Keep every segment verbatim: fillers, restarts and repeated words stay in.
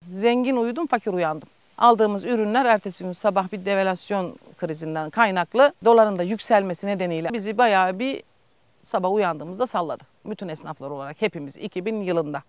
Zengin uyudum, fakir uyandım. Aldığımız ürünler ertesi gün sabah bir devalüasyon krizinden kaynaklı doların da yükselmesi nedeniyle bizi bayağı bir sabah uyandığımızda salladı. Bütün esnaflar olarak hepimiz iki bin yılında.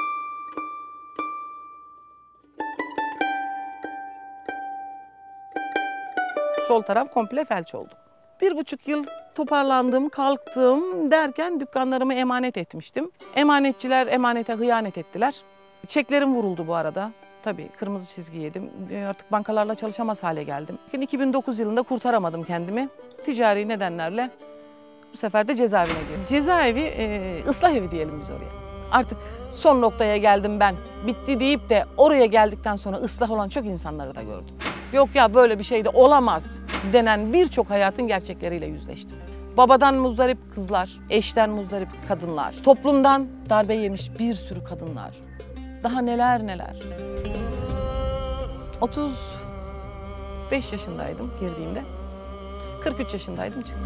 Sol taraf komple felç oldu. Bir buçuk yıl toparlandım, kalktım derken dükkanlarımı emanet etmiştim. Emanetçiler emanete hıyanet ettiler. Çeklerim vuruldu bu arada. Tabii kırmızı çizgi yedim. Artık bankalarla çalışamaz hale geldim. iki bin dokuz yılında kurtaramadım kendimi. Ticari nedenlerle bu sefer de cezaevine girdim. Cezaevi, e, ıslah evi diyelim biz oraya. Artık son noktaya geldim ben. Bitti deyip de oraya geldikten sonra ıslah olan çok insanları da gördüm. Yok ya böyle bir şey de olamaz denen birçok hayatın gerçekleriyle yüzleştim. Babadan muzdarip kızlar, eşten muzdarip kadınlar, toplumdan darbe yemiş bir sürü kadınlar. Daha neler neler. otuz beş yaşındaydım girdiğimde. kırk üç yaşındaydım çıktım.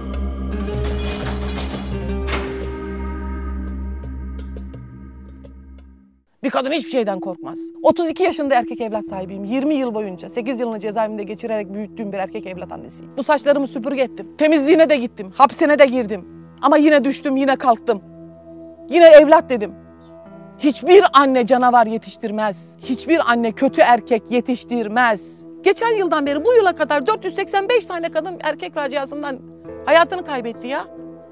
Bir kadın hiçbir şeyden korkmaz. otuz iki yaşında erkek evlat sahibiyim. yirmi yıl boyunca sekiz yılını cezaevinde geçirerek büyüttüğüm bir erkek evlat annesiyim. Bu saçlarımı süpürge ettim. Temizliğine de gittim. Hapsine de girdim. Ama yine düştüm, yine kalktım. Yine evlat dedim. Hiçbir anne canavar yetiştirmez. Hiçbir anne kötü erkek yetiştirmez. Geçen yıldan beri bu yıla kadar dört yüz seksen beş tane kadın erkek faciasından hayatını kaybetti ya.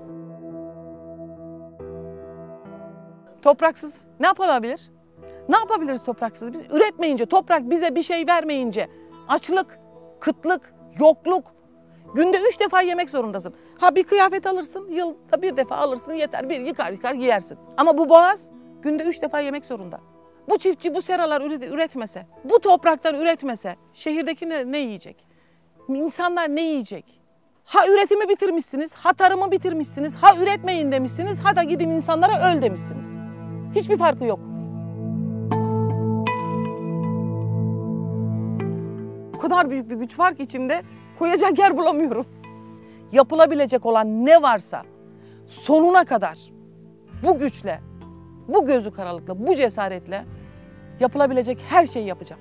Topraksız ne yapılabilir? Ne yapabiliriz topraksız? Biz üretmeyince, toprak bize bir şey vermeyince açlık, kıtlık, yokluk. Günde üç defa yemek zorundasın. Ha bir kıyafet alırsın, yılda bir defa alırsın yeter. Bir yıkar yıkar giyersin. Ama bu boğaz günde üç defa yemek zorunda. Bu çiftçi bu seralar üretmese, bu topraktan üretmese şehirdeki ne, ne yiyecek? İnsanlar ne yiyecek? Ha üretimi bitirmişsiniz, ha tarımı bitirmişsiniz, ha üretmeyin demişsiniz, ha da gidin insanlara öl demişsiniz. Hiçbir farkı yok. O kadar büyük bir güç var ki içimde koyacak yer bulamıyorum. Yapılabilecek olan ne varsa sonuna kadar bu güçle, bu gözü karalıkla, bu cesaretle yapılabilecek her şeyi yapacağım.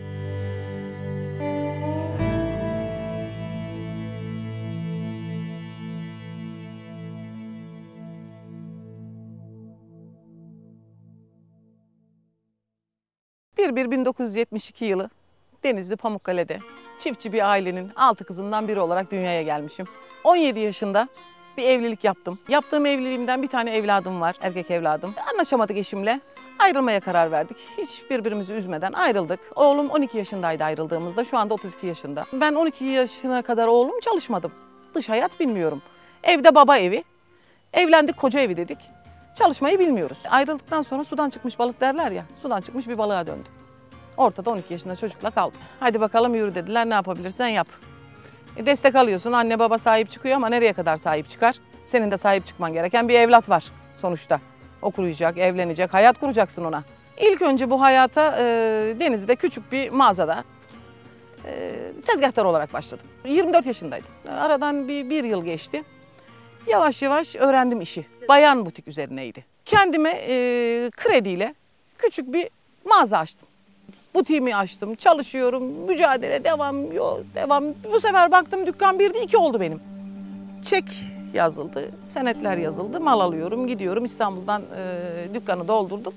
bir bir bin dokuz yüz yetmiş iki yılı Denizli Pamukkale'de çiftçi bir ailenin altı kızından biri olarak dünyaya gelmişim. on yedi yaşında bir evlilik yaptım. Yaptığım evliliğimden bir tane evladım var, erkek evladım. Anlaşamadık eşimle, ayrılmaya karar verdik. Hiç birbirimizi üzmeden ayrıldık. Oğlum on iki yaşındaydı ayrıldığımızda, şu anda otuz iki yaşında. Ben on iki yaşına kadar oğlum çalışmadım. Dış hayat bilmiyorum. Evde baba evi, evlendik koca evi dedik. Çalışmayı bilmiyoruz. Ayrıldıktan sonra sudan çıkmış balık derler ya, sudan çıkmış bir balığa döndüm. Ortada on iki yaşında çocukla kaldım. Hadi bakalım yürü dediler, ne yapabilirsen yap. E destek alıyorsun, anne baba sahip çıkıyor ama nereye kadar sahip çıkar? Senin de sahip çıkman gereken bir evlat var sonuçta. Okuyacak, evlenecek, hayat kuracaksın ona. İlk önce bu hayata e, Denizli'de küçük bir mağazada e, tezgahtar olarak başladım. yirmi dört yaşındaydım. Aradan bir, bir yıl geçti. Yavaş yavaş öğrendim işi. Bayan butik üzerineydi. Kendime e, krediyle küçük bir mağaza açtım. Butiğimi açtım, çalışıyorum, mücadele, devam, yo, devam. Bu sefer baktım dükkan birdi, iki oldu benim. Çek yazıldı, senetler yazıldı, mal alıyorum, gidiyorum. İstanbul'dan e, dükkanı doldurduk.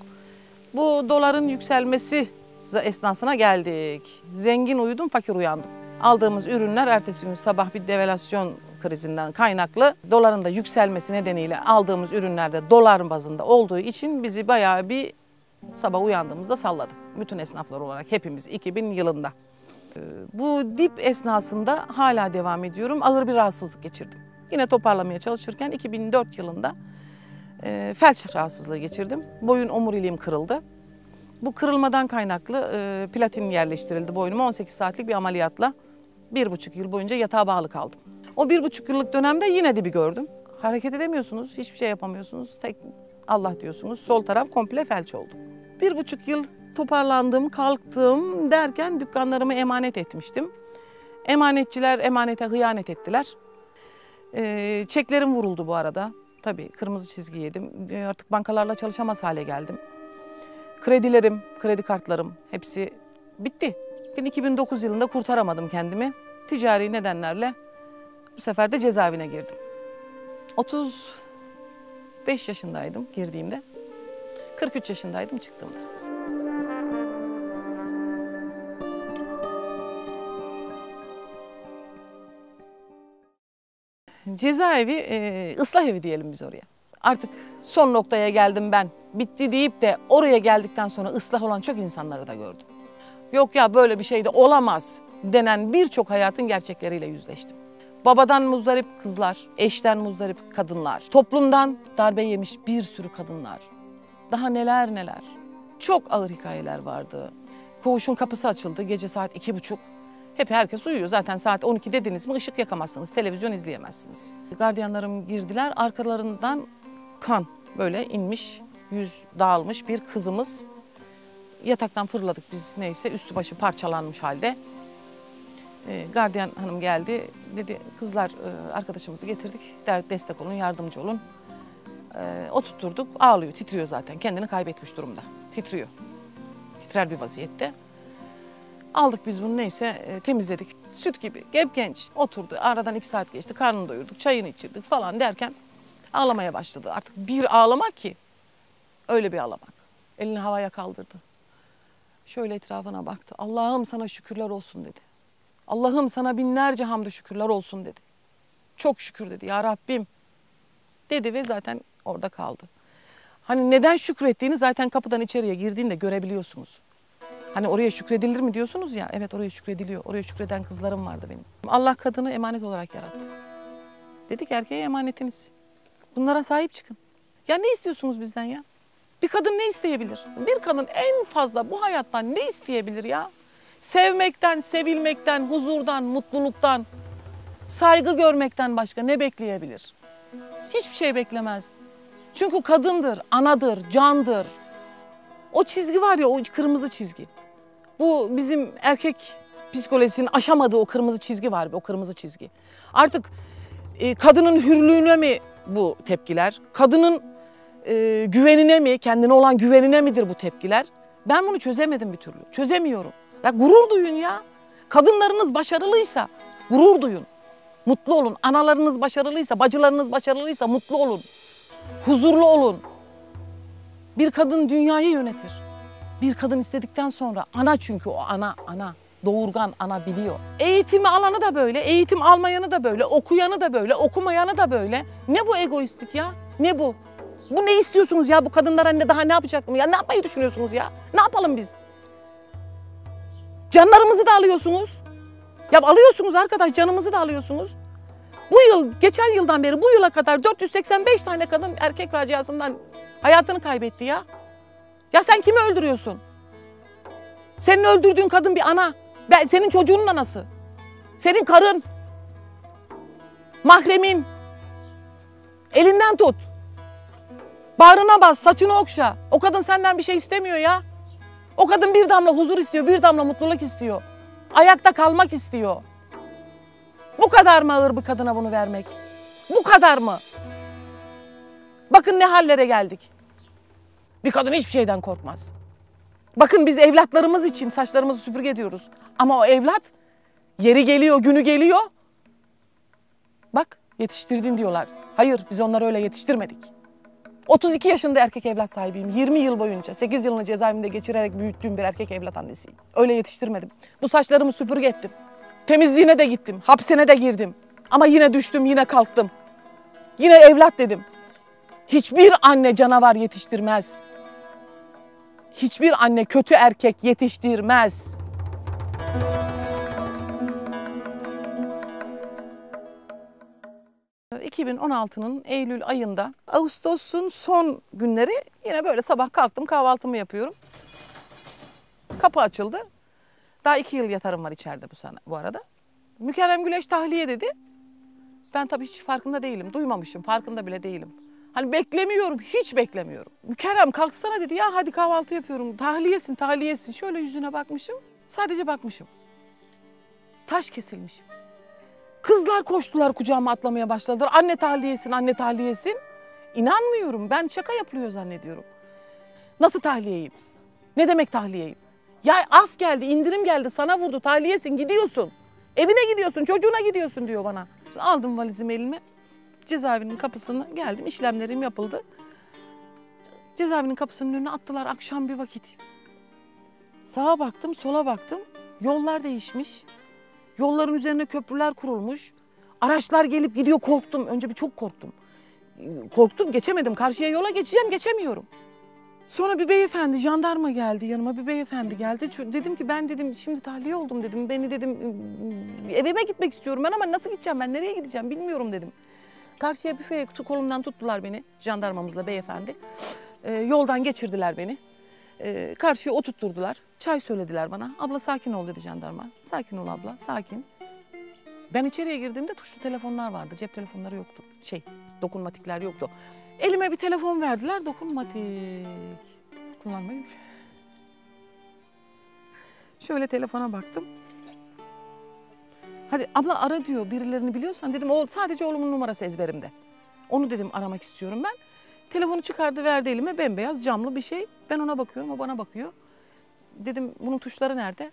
Bu doların yükselmesi esnasına geldik. Zengin uyudum, fakir uyandım. Aldığımız ürünler ertesi gün sabah bir devalüasyon krizinden kaynaklı doların da yükselmesi nedeniyle aldığımız ürünlerde dolar bazında olduğu için bizi bayağı bir sabah uyandığımızda salladı. Bütün esnaflar olarak hepimiz iki bin yılında. Bu dip esnasında hala devam ediyorum. Ağır bir rahatsızlık geçirdim. Yine toparlamaya çalışırken iki bin dört yılında e, felç rahatsızlığı geçirdim. Boyun omuriliğim kırıldı. Bu kırılmadan kaynaklı e, platin yerleştirildi boynuma. on sekiz saatlik bir ameliyatla bir buçuk yıl boyunca yatağa bağlı kaldım. O bir buçuk yıllık dönemde yine dibi gördüm. Hareket edemiyorsunuz, hiçbir şey yapamıyorsunuz. Tek Allah diyorsunuz. Sol taraf komple felç oldu. Bir buçuk yıl toparlandım, kalktım derken dükkanlarımı emanet etmiştim. Emanetçiler emanete hıyanet ettiler. E, çeklerim vuruldu bu arada. Tabii kırmızı çizgi yedim. E, artık bankalarla çalışamaz hale geldim. Kredilerim, kredi kartlarım hepsi bitti. Ben iki bin dokuz yılında kurtaramadım kendimi. Ticari nedenlerle bu sefer de cezaevine girdim. otuz beş yaşındaydım girdiğimde. kırk üç yaşındaydım çıktığımda. Cezaevi, e, ıslah evi diyelim biz oraya. Artık son noktaya geldim ben. Bitti deyip de oraya geldikten sonra ıslah olan çok insanları da gördüm. Yok ya böyle bir şey de olamaz denen birçok hayatın gerçekleriyle yüzleştim. Babadan muzdarip kızlar, eşten muzdarip kadınlar, toplumdan darbe yemiş bir sürü kadınlar. Daha neler neler. Çok ağır hikayeler vardı. Koğuşun kapısı açıldı gece saat iki buçuk. Hep herkes uyuyor. Zaten saat on iki dediniz mi ışık yakamazsınız, televizyon izleyemezsiniz. Gardiyanlarım girdiler, arkalarından kan böyle inmiş, yüz dağılmış bir kızımız. Yataktan fırladık biz neyse, üstü başı parçalanmış halde. E, gardiyan hanım geldi, dedi kızlar e, arkadaşımızı getirdik, destek olun, yardımcı olun. E, oturtturduk, ağlıyor, titriyor zaten, kendini kaybetmiş durumda, titriyor. Titrer bir vaziyette. Aldık biz bunu neyse e, temizledik. Süt gibi, genç oturdu, aradan iki saat geçti, karnını doyurduk, çayını içirdik falan derken ağlamaya başladı. Artık bir ağlamak ki, öyle bir ağlamak. Elini havaya kaldırdı. Şöyle etrafına baktı. Allah'ım sana şükürler olsun dedi. Allah'ım sana binlerce hamdü şükürler olsun dedi. Çok şükür dedi ya Rabbim dedi ve zaten orada kaldı. Hani neden şükrettiğini zaten kapıdan içeriye girdiğinde görebiliyorsunuz. Hani oraya şükredilir mi diyorsunuz ya, evet oraya şükrediliyor. Oraya şükreden kızlarım vardı benim. Allah kadını emanet olarak yarattı. Dedi ki erkeğe emanetiniz. Bunlara sahip çıkın. Ya ne istiyorsunuz bizden ya? Bir kadın ne isteyebilir? Bir kadın en fazla bu hayattan ne isteyebilir ya? Sevmekten, sevilmekten, huzurdan, mutluluktan, saygı görmekten başka ne bekleyebilir? Hiçbir şey beklemez. Çünkü kadındır, anadır, candır. O çizgi var ya, o kırmızı çizgi. Bu bizim erkek psikolojisinin aşamadığı o kırmızı çizgi var, o kırmızı çizgi. Artık e, kadının hürlüğüne mi bu tepkiler? Kadının e, güvenine mi, kendine olan güvenine midir bu tepkiler? Ben bunu çözemedim bir türlü, çözemiyorum. Ya gurur duyun ya. Kadınlarınız başarılıysa gurur duyun. Mutlu olun. Analarınız başarılıysa, bacılarınız başarılıysa mutlu olun. Huzurlu olun. Bir kadın dünyayı yönetir. Bir kadın istedikten sonra ana, çünkü o ana, ana. Doğurgan ana biliyor. Eğitimi alanı da böyle, eğitim almayanı da böyle, okuyanı da böyle, okumayanı da böyle. Ne bu egoistlik ya? Ne bu? Bu ne istiyorsunuz ya? Bu kadınlar anne daha ne yapacak mı? Ya ne yapmayı düşünüyorsunuz ya? Ne yapalım biz? Canlarımızı da alıyorsunuz. Ya alıyorsunuz arkadaş, canımızı da alıyorsunuz. Bu yıl, geçen yıldan beri bu yıla kadar dört yüz seksen beş tane kadın erkek faciasından hayatını kaybetti ya. Ya sen kimi öldürüyorsun? Senin öldürdüğün kadın bir ana. Ben, senin çocuğunun anası. Senin karın. Mahremin. Elinden tut. Bağrına bas, saçını okşa. O kadın senden bir şey istemiyor ya. O kadın bir damla huzur istiyor, bir damla mutluluk istiyor. Ayakta kalmak istiyor. Bu kadar mı ağır bir kadına bunu vermek? Bu kadar mı? Bakın ne hallere geldik. Bir kadın hiçbir şeyden korkmaz. Bakın biz evlatlarımız için saçlarımızı süpürge ediyoruz. Ama o evlat yeri geliyor, günü geliyor. Bak yetiştirdin diyorlar. Hayır, biz onları öyle yetiştirmedik. otuz iki yaşında erkek evlat sahibiyim. yirmi yıl boyunca, sekiz yılını cezaevinde geçirerek büyüttüğüm bir erkek evlat annesiyim. Öyle yetiştirmedim. Bu saçlarımı süpürge ettim. Temizliğine de gittim, hapsine de girdim. Ama yine düştüm, yine kalktım. Yine evlat dedim. Hiçbir anne canavar yetiştirmez. Hiçbir anne kötü erkek yetiştirmez. iki bin on altının Eylül ayında, Ağustos'un son günleri yine böyle sabah kalktım, kahvaltımı yapıyorum. Kapı açıldı. Daha iki yıl yatarım var içeride bu, sana, bu arada. Mükerrem Güleç tahliye dedi. Ben tabii hiç farkında değilim, duymamışım, farkında bile değilim. Hani beklemiyorum, hiç beklemiyorum. Mükerrem kalksana dedi, ya hadi kahvaltı yapıyorum, tahliyesin, tahliyesin. Şöyle yüzüne bakmışım, sadece bakmışım. Taş kesilmişim. Kızlar koştular, kucağıma atlamaya başladılar. Anne tahliyesin, anne tahliyesin. İnanmıyorum, ben şaka yapılıyor zannediyorum. Nasıl tahliyeyim? Ne demek tahliyeyim? Ya af geldi, indirim geldi, sana vurdu, tahliyesin, gidiyorsun. Evine gidiyorsun, çocuğuna gidiyorsun diyor bana. Aldım valizimi elime, cezaevinin kapısına geldim, işlemlerim yapıldı. Cezaevinin kapısının önüne attılar akşam bir vakit. Sağa baktım, sola baktım, yollar değişmiş. Yolların üzerine köprüler kurulmuş. Araçlar gelip gidiyor, korktum. Önce bir çok korktum. Korktum, geçemedim. Karşıya yola geçeceğim, geçemiyorum. Sonra bir beyefendi, jandarma geldi yanıma, bir beyefendi geldi. Dedim ki ben dedim şimdi tahliye oldum dedim. Beni dedim evime gitmek istiyorum ben ama nasıl gideceğim ben, nereye gideceğim bilmiyorum dedim. Karşıya büfeye kolumdan tuttular beni, jandarmamızla beyefendi. Ee, yoldan geçirdiler beni. Ee, karşıya oturtturdular. Çay söylediler bana. Abla sakin ol dedi jandarma. Sakin ol abla, sakin. Ben içeriye girdiğimde tuşlu telefonlar vardı. Cep telefonları yoktu. Şey, dokunmatikler yoktu. Elime bir telefon verdiler, dokunmatik. Kullanmayı. Şöyle telefona baktım. Hadi abla ara diyor, birilerini biliyorsan. Dedim o sadece oğlumun numarası ezberimde. Onu dedim aramak istiyorum ben. Telefonu çıkardı verdi elime, bembeyaz camlı bir şey. Ben ona bakıyorum, o bana bakıyor. Dedim bunun tuşları nerede?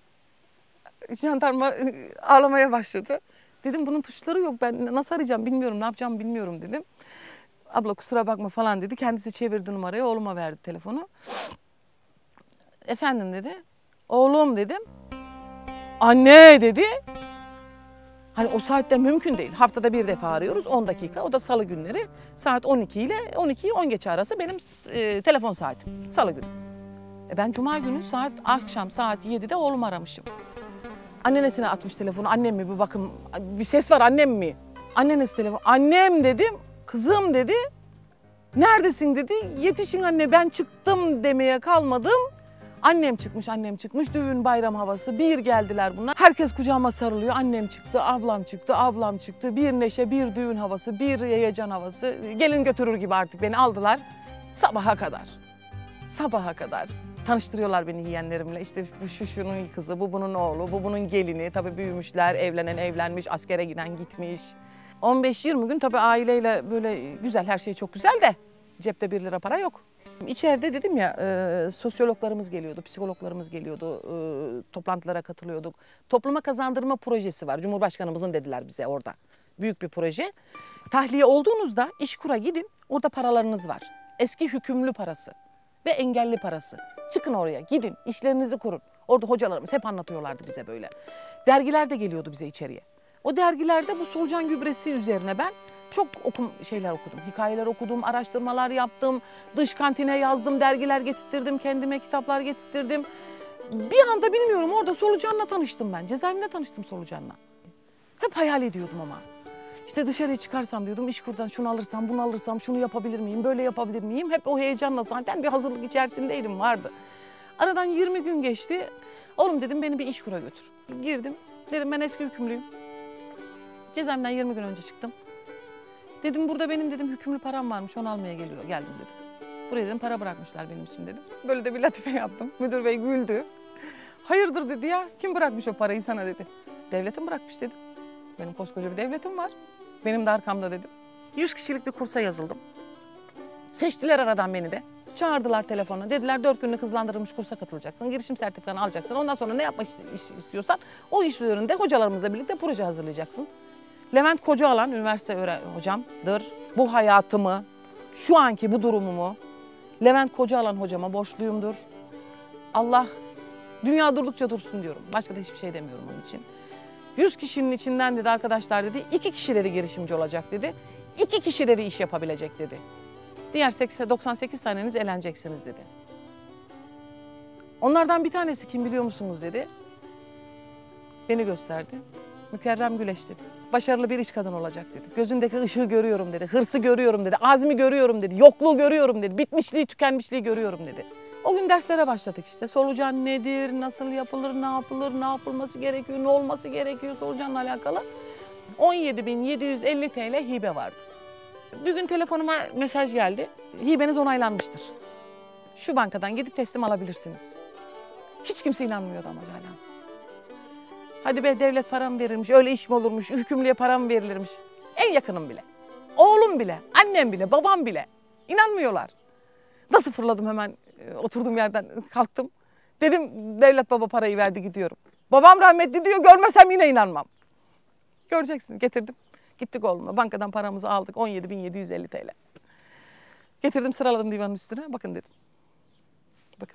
Jandarma ağlamaya başladı. Dedim bunun tuşları yok, ben nasıl arayacağım bilmiyorum, ne yapacağımı bilmiyorum dedim. Abla kusura bakma falan dedi. Kendisi çevirdi numarayı, oğluma verdi telefonu. Efendim dedi. Oğlum dedim. Anne dedi. Hani o saatte mümkün değil. Haftada bir defa arıyoruz, on dakika. O da salı günleri. Saat on iki ile on ikiyi on geçe arası benim e, telefon saatim. Salı günü. E ben cuma günü saat akşam saat yedide oğlumu aramışım. Annenesine atmış telefonu. Annem mi bir bakın, bir ses var annem mi? Annenesi telefon. Annem dedim. Kızım dedi. Neredesin dedi. Yetişin anne ben çıktım demeye kalmadım. Annem çıkmış, annem çıkmış. Düğün bayram havası. Bir geldiler bunlar. Herkes kucağıma sarılıyor. Annem çıktı, ablam çıktı, ablam çıktı. Bir neşe, bir düğün havası, bir heyecan havası. Gelin götürür gibi artık beni aldılar. Sabaha kadar. Sabaha kadar. Tanıştırıyorlar beni yeğenlerimle. İşte bu şu şunun kızı, bu bunun oğlu, bu bunun gelini. Tabii büyümüşler, evlenen evlenmiş, askere giden gitmiş. on beş yirmi gün tabii aileyle böyle güzel, her şey çok güzel de cepte bir lira para yok. İçeride dedim ya e, sosyologlarımız geliyordu, psikologlarımız geliyordu, e, toplantılara katılıyorduk. Topluma kazandırma projesi var, Cumhurbaşkanımızın dediler bize orada. Büyük bir proje. Tahliye olduğunuzda İşkur'a gidin, orada paralarınız var. Eski hükümlü parası ve engelli parası. Çıkın oraya, gidin, işlerinizi kurun. Orada hocalarımız hep anlatıyorlardı bize böyle. Dergiler de geliyordu bize içeriye. O dergilerde bu solucan gübresi üzerine ben çok okum şeyler okudum. Hikayeler okudum, araştırmalar yaptım. Dış kantine yazdım, dergiler getirttirdim, kendime kitaplar getirttirdim. Bir anda bilmiyorum orada solucanla tanıştım ben. Cezaevinde tanıştım solucanla. Hep hayal ediyordum ama. İşte dışarıya çıkarsam diyordum, İşkur'dan şunu alırsam, bunu alırsam, şunu yapabilir miyim, böyle yapabilir miyim? Hep o heyecanla zaten bir hazırlık içerisindeydim, vardı. Aradan yirmi gün geçti. Oğlum dedim beni bir İşkur'a götür. Girdim. Dedim ben eski hükümlüyüm. Cezaevinden yirmi gün önce çıktım. Dedim burada benim dedim hükümlü param varmış, onu almaya geliyor. Geldim dedim. Buraya dedim para bırakmışlar benim için dedim. Böyle de bir latife yaptım. Müdür bey güldü. Hayırdır dedi ya, kim bırakmış o parayı sana dedi. Devletim bırakmış dedim. Benim koskoca bir devletim var. Benim de arkamda dedim. yüz kişilik bir kursa yazıldım. Seçtiler aradan beni de. Çağırdılar telefona. Dediler dört günlük hızlandırılmış kursa katılacaksın. Girişim sertifikanı alacaksın. Ondan sonra ne yapmak istiyorsan o iş üzerinde hocalarımızla birlikte proje hazırlayacaksın. Levent Kocaalan, üniversite öğren hocamdır. Bu hayatımı, şu anki bu durumumu Levent Kocaalan hocama borçluyumdur. Allah dünya durdukça dursun diyorum. Başka da hiçbir şey demiyorum onun için. yüz kişinin içinden dedi arkadaşlar dedi, iki kişi dedi girişimci olacak dedi. iki kişi dedi iş yapabilecek dedi. Diğer doksan sekiz taneniz eleneceksiniz dedi. Onlardan bir tanesi kim biliyor musunuz dedi. Beni gösterdi. Mükerrem Güleç dedi. Başarılı bir iş kadın olacak dedi. Gözündeki ışığı görüyorum dedi. Hırsı görüyorum dedi. Azmi görüyorum dedi. Yokluğu görüyorum dedi. Bitmişliği, tükenmişliği görüyorum dedi. O gün derslere başladık işte. Solucan nedir, nasıl yapılır, ne yapılır, ne yapılması gerekiyor, ne olması gerekiyor solucanla alakalı. on yedi bin yedi yüz elli TL hibe vardı. Bir gün telefonuma mesaj geldi. Hibeniz onaylanmıştır. Şu bankadan gidip teslim alabilirsiniz. Hiç kimse inanmıyordu ama hala. Hadi be devlet param verirmiş, öyle iş mi olurmuş, hükümlüye param verilirmiş. En yakınım bile, oğlum bile, annem bile, babam bile inanmıyorlar. Nasıl fırladım hemen e, oturduğum yerden kalktım. Dedim devlet baba parayı verdi gidiyorum. Babam rahmetli diyor görmesem yine inanmam. Göreceksin getirdim. Gittik oğlumla bankadan paramızı aldık on yedi bin yedi yüz elli TL. Getirdim sıraladım divanın üstüne bakın dedim. Bakın.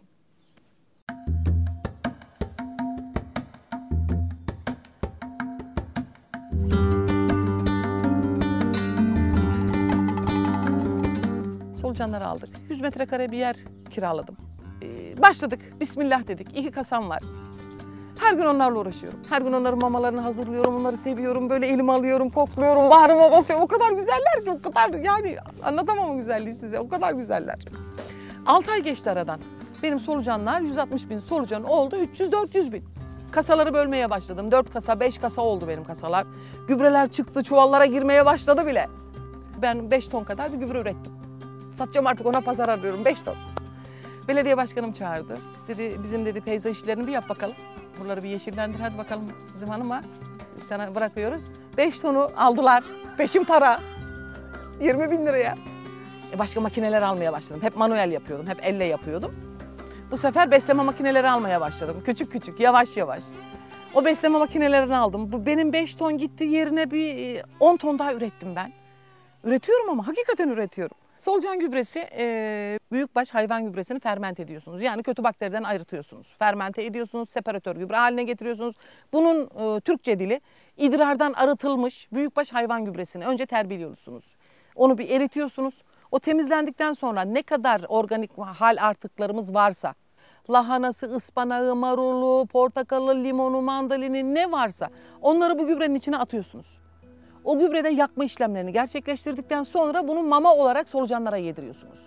Solucanları aldık. yüz metrekare bir yer kiraladım. Ee, başladık. Bismillah dedik. İki kasam var. Her gün onlarla uğraşıyorum. Her gün onların mamalarını hazırlıyorum. Onları seviyorum. Böyle elime alıyorum, kokluyorum. Bağrıma basıyorum. O kadar güzeller ki o kadar yani anlatamam o güzelliği size. O kadar güzeller. altı ay geçti aradan. Benim solucanlar yüz altmış bin solucan oldu. üç yüz dört yüz bin. Kasaları bölmeye başladım. dört kasa, beş kasa oldu benim kasalar. Gübreler çıktı. Çuvallara girmeye başladı bile. Ben beş ton kadar bir gübre ürettim. Satacağım artık ona pazar arıyorum. beş ton. Belediye başkanım çağırdı. Dedi bizim dedi peyzaj işlerini bir yap bakalım. Buraları bir yeşillendir hadi bakalım bizim hanıma. Sana bırakıyoruz. beş tonu aldılar. Peşin para. yirmi bin liraya. E başka makineler almaya başladım. Hep manuel yapıyordum. Hep elle yapıyordum. Bu sefer besleme makineleri almaya başladım. Küçük küçük, yavaş yavaş. O besleme makinelerini aldım. Bu benim beş ton gitti yerine bir on ton daha ürettim ben. Üretiyorum ama hakikaten üretiyorum. Solucan gübresi, e, büyükbaş hayvan gübresini fermente ediyorsunuz. Yani kötü bakteriden ayırtıyorsunuz. Fermente ediyorsunuz, separatör gübre haline getiriyorsunuz. Bunun e, Türkçe dili idrardan arıtılmış büyükbaş hayvan gübresini önce terbiyeliyorsunuz. Onu bir eritiyorsunuz. O temizlendikten sonra ne kadar organik hal artıklarımız varsa, lahanası, ıspanağı, marulu, portakalı, limonu, mandalini ne varsa onları bu gübrenin içine atıyorsunuz. O gübrede yakma işlemlerini gerçekleştirdikten sonra bunu mama olarak solucanlara yediriyorsunuz.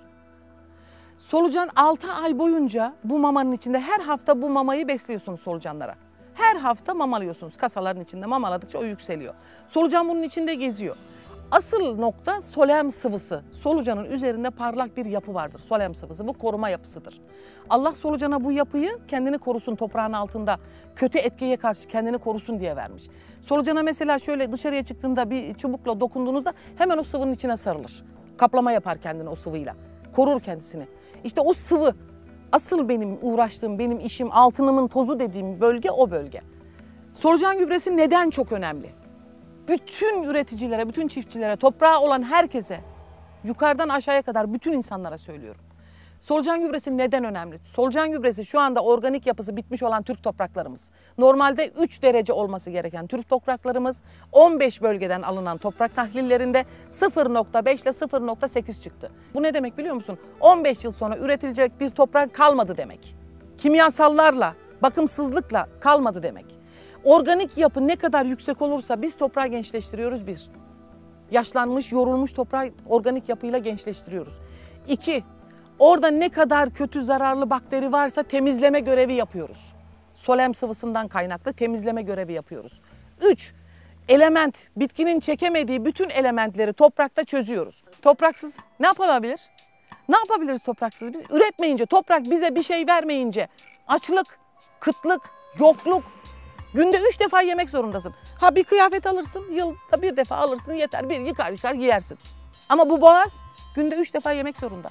Solucan altı ay boyunca bu mamanın içinde her hafta bu mamayı besliyorsunuz solucanlara. Her hafta mamalıyorsunuz. Kasaların içinde mamaladıkça o yükseliyor. Solucan bunun içinde geziyor. Asıl nokta solem sıvısı. Solucanın üzerinde parlak bir yapı vardır. Solem sıvısı bu koruma yapısıdır. Allah solucana bu yapıyı kendini korusun toprağın altında. Kötü etkiye karşı kendini korusun diye vermiş. Solucana mesela şöyle dışarıya çıktığında bir çubukla dokunduğunuzda hemen o sıvının içine sarılır. Kaplama yapar kendini o sıvıyla. Korur kendisini. İşte o sıvı asıl benim uğraştığım, benim işim altınımın tozu dediğim bölge o bölge. Solucan gübresi neden çok önemli? Bütün üreticilere, bütün çiftçilere, toprağa olan herkese, yukarıdan aşağıya kadar bütün insanlara söylüyorum. Solucan gübresi neden önemli? Solucan gübresi şu anda organik yapısı bitmiş olan Türk topraklarımız. Normalde üç derece olması gereken Türk topraklarımız on beş bölgeden alınan toprak tahlillerinde sıfır nokta beş ile sıfır nokta sekiz çıktı. Bu ne demek biliyor musun? on beş yıl sonra üretilecek bir toprak kalmadı demek. Kimyasallarla, bakımsızlıkla kalmadı demek. Organik yapı ne kadar yüksek olursa biz toprağı gençleştiriyoruz bir. Yaşlanmış, yorulmuş toprağı organik yapıyla gençleştiriyoruz. İki, orada ne kadar kötü zararlı bakteri varsa temizleme görevi yapıyoruz. Solem sıvısından kaynaklı temizleme görevi yapıyoruz. Üç, element, bitkinin çekemediği bütün elementleri toprakta çözüyoruz. Topraksız ne yapılabilir? Ne yapabiliriz topraksız? Biz üretmeyince, toprak bize bir şey vermeyince açlık, kıtlık, yokluk. Günde üç defa yemek zorundasın. Ha bir kıyafet alırsın, yılda bir defa alırsın yeter. Bir yıkar yıkar giyersin. Ama bu boğaz günde üç defa yemek zorunda.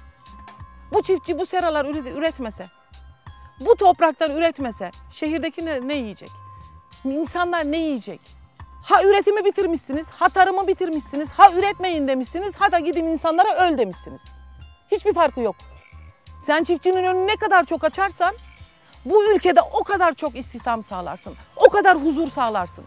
Bu çiftçi bu seralar üretmese, bu topraktan üretmese şehirdeki ne, ne yiyecek? İnsanlar ne yiyecek? Ha üretimi bitirmişsiniz, ha tarımı bitirmişsiniz, ha üretmeyin demişsiniz, ha da gidin insanlara öl demişsiniz. Hiçbir farkı yok. Sen çiftçinin önünü ne kadar çok açarsan bu ülkede o kadar çok istihdam sağlarsın, o kadar huzur sağlarsın.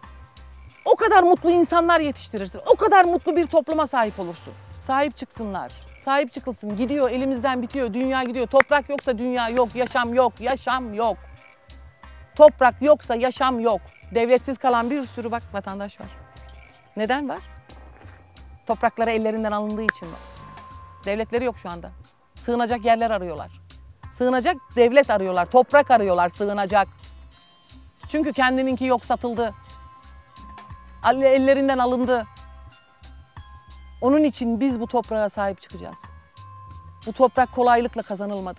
O kadar mutlu insanlar yetiştirirsin, o kadar mutlu bir topluma sahip olursun. Sahip çıksınlar, sahip çıkılsın. Gidiyor, elimizden bitiyor, dünya gidiyor. Toprak yoksa dünya yok, yaşam yok, yaşam yok. Toprak yoksa yaşam yok. Devletsiz kalan bir sürü bak vatandaş var. Neden var? Toprakları ellerinden alındığı için var. Devletleri yok şu anda. Sığınacak yerler arıyorlar. Sığınacak devlet arıyorlar, toprak arıyorlar, sığınacak. Çünkü kendininki yok, satıldı. Ellerinden alındı. Onun için biz bu toprağa sahip çıkacağız. Bu toprak kolaylıkla kazanılmadı.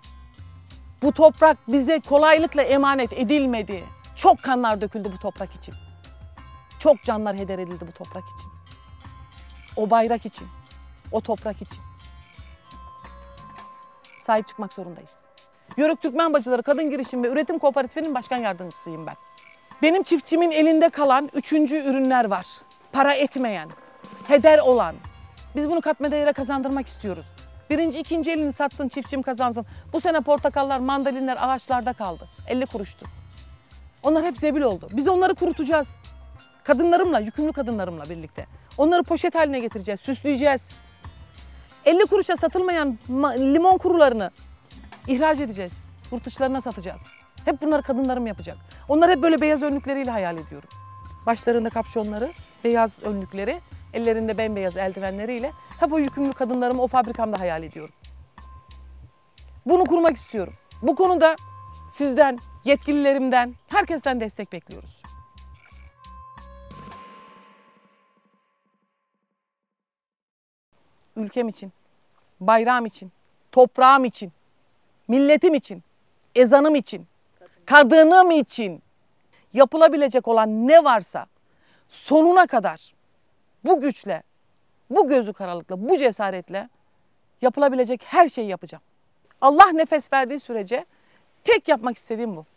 Bu toprak bize kolaylıkla emanet edilmedi. Çok kanlar döküldü bu toprak için. Çok canlar heder edildi bu toprak için. O bayrak için, o toprak için. sahip çıkmak zorundayız. Yörük Türkmen Bacıları Kadın Girişim ve Üretim Kooperatifi'nin başkan yardımcısıyım ben. Benim çiftçimin elinde kalan üçüncü ürünler var. Para etmeyen, heder olan. Biz bunu katma değere kazandırmak istiyoruz. Birinci, ikinci elini satsın, çiftçim kazansın. Bu sene portakallar, mandalinler ağaçlarda kaldı. elli kuruştu. Onlar hep zebil oldu. Biz onları kurutacağız. Kadınlarımla, yükümlü kadınlarımla birlikte. Onları poşet haline getireceğiz, süsleyeceğiz. elli kuruşa satılmayan limon kurularını ihraç edeceğiz. Yurt dışlarına satacağız. Hep bunları kadınlarım yapacak. Onları hep böyle beyaz önlükleriyle hayal ediyorum. Başlarında kapşonları, beyaz önlükleri, ellerinde bembeyaz eldivenleriyle hep o yükümlü kadınlarımı o fabrikamda hayal ediyorum. Bunu kurmak istiyorum. Bu konuda sizden, yetkililerimden, herkesten destek bekliyoruz. Ülkem için, bayrağım için, toprağım için, milletim için, ezanım için, kadınım için yapılabilecek olan ne varsa sonuna kadar bu güçle, bu gözü karalıkla, bu cesaretle yapılabilecek her şeyi yapacağım. Allah nefes verdiği sürece tek yapmak istediğim bu.